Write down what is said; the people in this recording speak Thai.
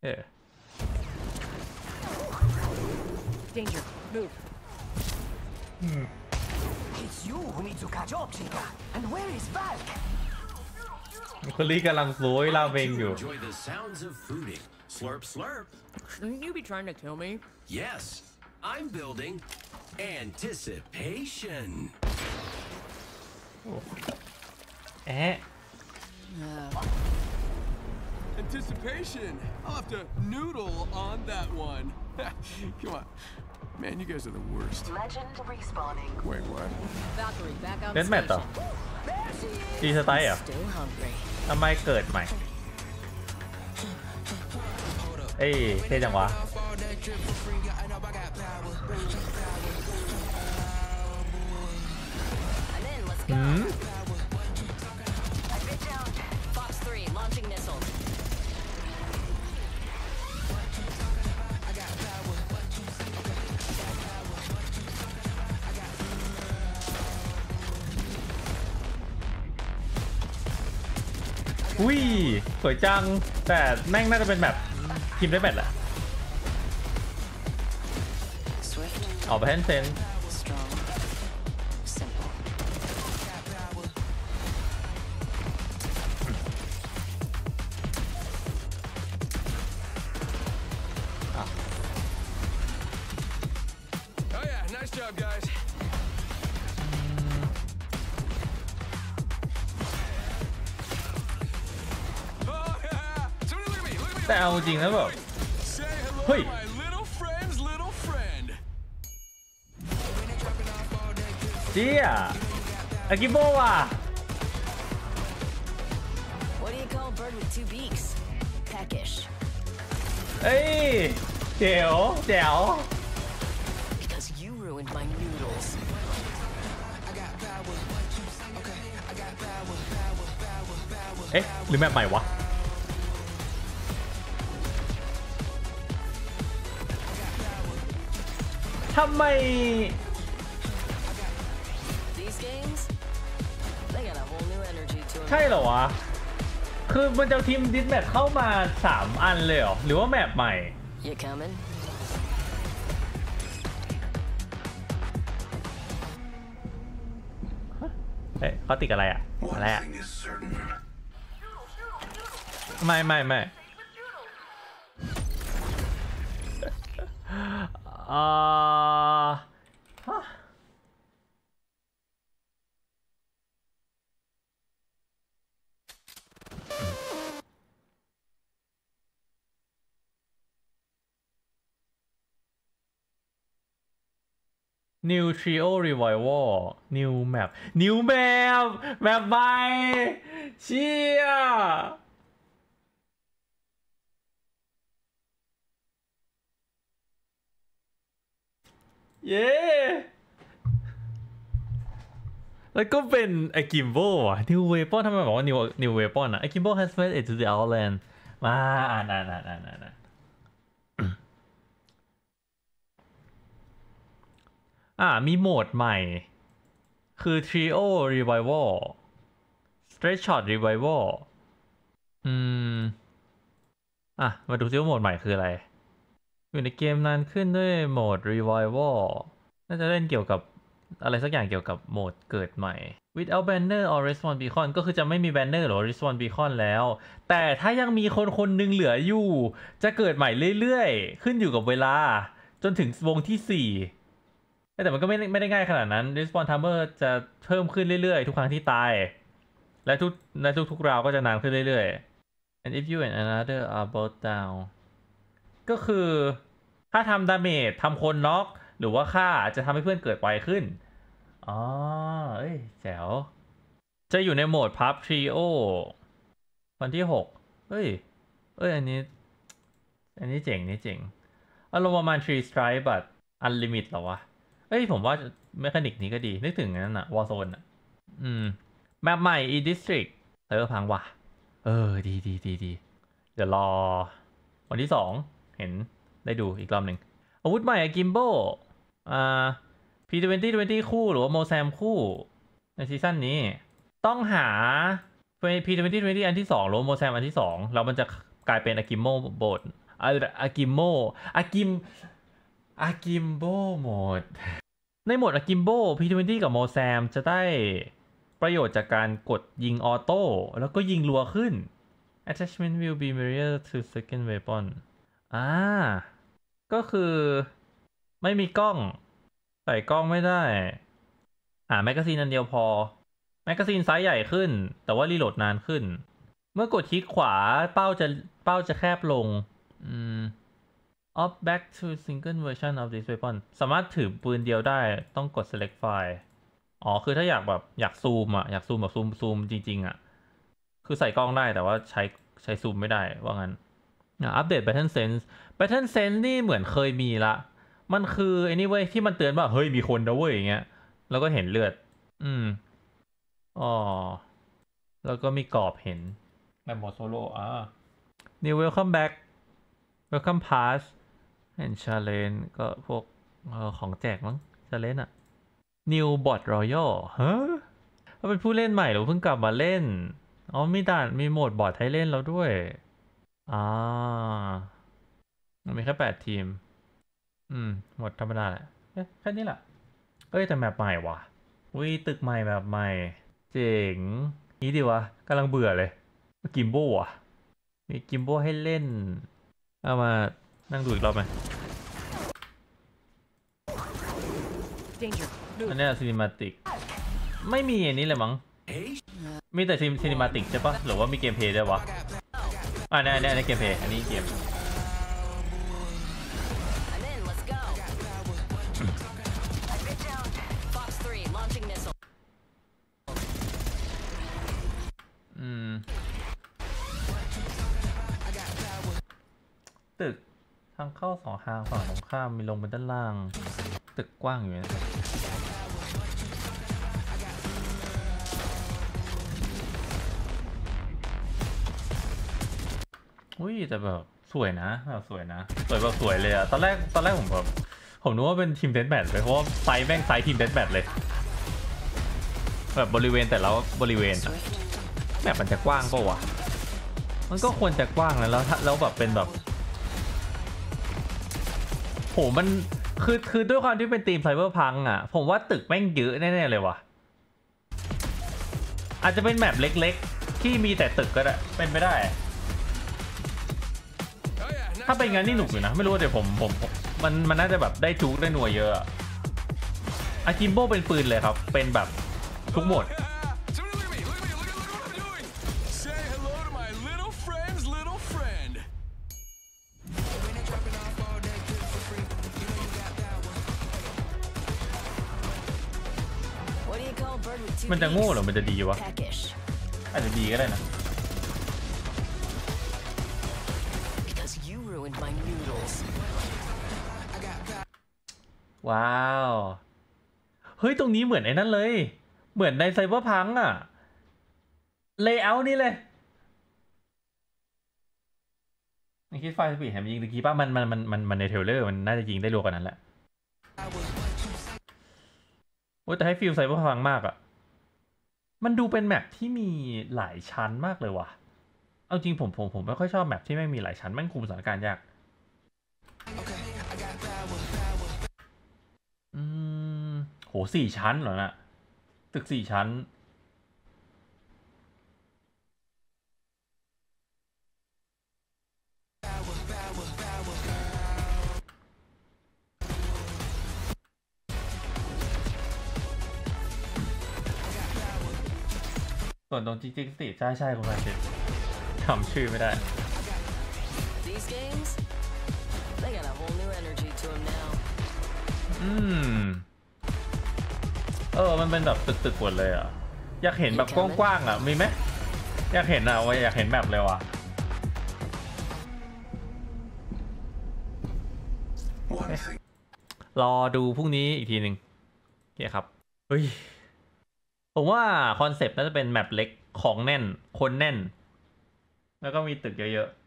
เออ Danger. Move. It's you who needs to catch up, Chica. And where is Valk? คนนี้กำลังโวยราเมงอยู่ Enjoy the sounds of fooding. Slurp, slurp. Shouldn't you be trying to kill me? Yes, I'm building anticipation. แอะ Anticipation. I'll have to noodle on that one. Come on. Man, you guys are the worst. Legend respawning. Wait, what? Valkyrie, back out เล่นแมตต์ต่อ station. ดีสไตล์เหรอ Still hungry. ทำไมเกิดใหม่เอ้ยเท่จังวะ I'm in. Let's หื go. ม I've been down. Fox 3 launching missiles. อุ้ยสวยจังแต่แม่งน่าจะเป็นแบบทีมได้แมตช์แหละ Swift. ออกไปแฮนเซน Strong. Simple. Oh yeah, nice job, guys. Oh yeah! Somebody look at me! Look at me! แต่เอาจริงแล้วแบบ Say hello Hey. to my little friend's little friend. เจี๊ยอากิโบว่ะ What do you call a bird with two beaks? Peckish. เอ้ยเจ๋วแจ๋ว Because you ruined my noodles. เอ๊ะหรือแมปใหม่วะทำไม These games, they got a whole new energy to them. ใช่เหรอวะ คือมันจะทีมดิสแมทเข้ามา3 อันเลยเหรอ หรือว่าแมปใหม่ You coming? เฮ้ยเขาติดอะไรอ่ะ อะไร One อ่ะ thing is certain. ไม่อ่าฮะ New Trio Revival New Map New Map แบบใหม่เชี่ยเย้แล้วก็เป็นไอกิมโบอ่ะ New Weapon ทำไมบอกว่า New Weapon อ่ะไอกิมโบ has made it to the Outland มาอ่านมีโหมดใหม่คือ Trio Revival Straight Shot Revival มาดูซิว่าโหมดใหม่คืออะไรอยู่ในเกมนานขึ้นด้วยโหมด Revival น่าจะเล่นเกี่ยวกับอะไรสักอย่างเกี่ยวกับโหมดเกิดใหม่ Without Banner or Respawn Beacon ก็คือจะไม่มี Banner หรือ Respawn Beacon แล้ว แต่ถ้ายังมีคนหนึ่งเหลืออยู่จะเกิดใหม่เรื่อยๆขึ้นอยู่กับเวลาจนถึงวงที่4แต่มันก็ไม่ได้ง่ายขนาดนั้น Respawn Timer จะเพิ่มขึ้นเรื่อยๆทุกครั้งที่ตายและทุกราวก็จะนานขึ้นเรื่อยๆ and if you and another are both down ก็คือถ้าทำดาเมจทำคนน็อกหรือว่าฆ่าจะทำให้เพื่อนเกิดไวขึ้นอ๋อเอ้ยแจ๋วจะอยู่ในโหมดพับทริโอวันที่6เอ้ยอันนี้เจ๋งอารมณ์ประมาณ3 Strike แบบ Unlimit เหรอวะผมว่าเมคานิกนี้ก็ดีนึกถึงนั้นอะวอร์โซนอะแมปใหม่ E-District พังว่ะดีเดี๋ยวรอวันที่2เห็นได้ดูอีกรอบหนึ่งอาวุธใหม่กิมโบP2020 คู่หรือว่าโมแซมคู่ในซีซั่นนี้ต้องหา P2020 อันที่2หรือโมแซมอันที่2แล้วมันจะกลายเป็นอากิโมโบดอากิโมอากิมอากิมโบโหมดในโหมดอากิมโบ P20 กับโมแซมจะได้ประโยชน์จากการกดยิงออโต้แล้วก็ยิงรัวขึ้น Attachment will be mirror to second weapon ก็คือไม่มีกล้องใส่กล้องไม่ได้แมกกาซีนอันเดียวพอแมกกาซีนไซส์ใหญ่ขึ้นแต่ว่ารีโหลดนานขึ้นเมื่อกดคลิกขวาเป้าจะแคบลงoff back to single version of this weapon สามารถถือปืนเดียวได้ต้องกด select file คือถ้าอยากซูมอยากซูมแบบซูมจริงคือใส่กล้องได้แต่ว่าใช้ซูมไม่ได้ว่างั้นอัปเดต Battle Sense นี่เหมือนเคยมีละมันคือไอ้นี่เว้ยที่มันเตือนว่าเฮ้ยมีคนนะเว้ยอย่างเงี้ยแล้วก็เห็นเลือดแล้วก็มีกรอบเห็นแบบโมโซโล่New Welcome Back Welcome Pass and Challenge ก็พวกของแจกมั้ง Challenge New Bot Royal เขาเป็นผู้เล่นใหม่หรือเพิ่งกลับมาเล่นมีโหมดบอทให้เล่นแล้วด้วยมันมีแค่8 ทีมหมดธรรมดาแหละแค่นี้แหละแต่แมปใหม่ว่ะตึกใหม่แบบใหม่เจ๋งนี้ดีวะกำลังเบื่อเลยกิมโบมีกิมโบให้เล่นเอามานั่งดูอีกรอบไหมอันนี้ซีนิมาติกไม่มีอันนี้เลยมั้งมีแต่ซีนิมาติกใช่ปะหรือว่ามีเกมเพลย์ด้วยวะอันนี้เกมเพลย์อันนี้เกมตึกทางเข้า2 ทางฝั่งตรงข้ามมีลงไปด้านล่างตึกกว้างอยู่นะครับแต่แบบสวยนะแบบสวยเลยอะตอนแรกผมนึกว่าเป็นทีมเดธแมทเลยเพราะว่าไซส์ทีมเดธแมทเลยแบบบริเวณแต่ละบริเวณแบบมันจะกว้างป่าววะมันก็ควรจะกว้างแล้วแบบเป็นแบบมันคือด้วยความที่เป็นทีมไซเบอร์พังผมว่าตึกแม่งเยอะแน่ๆเลยว่ะอาจจะเป็นแมปเล็กๆที่มีแต่ตึกก็ได้เป็นไม่ได้ถ้าเป็นงั้นนี่หนุกอยู่นะไม่รู้เดี๋ยวมันน่าจะแบบได้จุกได้หน่วยเยอะอากิมโบเป็นปืนเลยครับเป็นแบบทุกโหมดมันจะโง่หรือมันจะดีวะอาจจะดีก็ได้นะว้าวเฮ้ยตรงนี้เหมือนไอ้นั่นเลยเหมือนในไซเบอร์พังเลเยอร์นี่เลยนี่คิดไฟสปีดแฮมยิงตะกี้ป่ะมันในเทรลเลอร์มันน่าจะยิงได้รัวกว่านั้นแหละแต่ให้ฟีลไซเบอร์พังมากมันดูเป็นแมปที่มีหลายชั้นมากเลยว่ะเอาจริงผมไม่ค่อยชอบแมปที่ไม่มีหลายชั้นแม่งคุมสถานการณ์ยาก4 ชั้นเหรอนะตึก4 ชั้นส่วนตรงจริงๆสิใช่คุณพันเจ็ดจำชื่อไม่ได้มันเป็นแบบตึกๆหมดเลยอยากเห็นแบบกว้างๆมีไหมอยากเห็นอยากเห็นแบบเลยว่ะรอดูพรุ่งนี้อีกทีหนึ่งโอเคครับผมว่าคอนเซปต์น่าจะเป็นแมปเล็กของแน่นคนแน่นแล้วก็มีตึกเยอะๆ